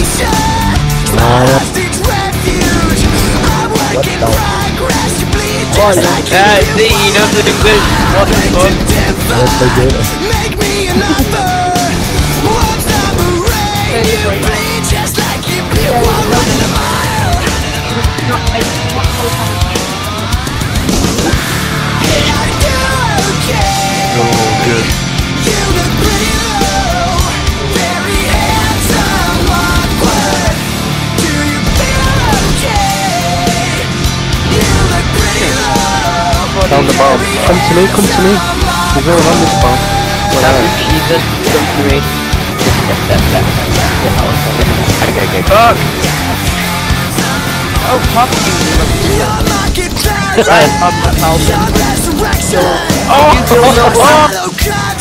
Yeah, see, he knows the good. What the fuck? That's so good. Make me an offer. Once I'm a rain, you bleed just like you bleed while running a mile. Yeah, I do okay. Oh, good. You look pretty low, very handsome, awkward. Do you feel okay? You look pretty low. Found the bomb. Come to me, come to me. There's no one on this bomb. Jesus, come to me. Fuck! Oh, fuck you. You're like a cloud. Right, pop that house. Your resurrection. Oh, You're